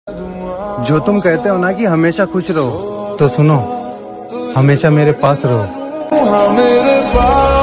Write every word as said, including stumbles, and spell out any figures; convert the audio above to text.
जो तुम कहते हो ना कि हमेशा खुश रहो, तो सुनो, हमेशा मेरे पास रहो।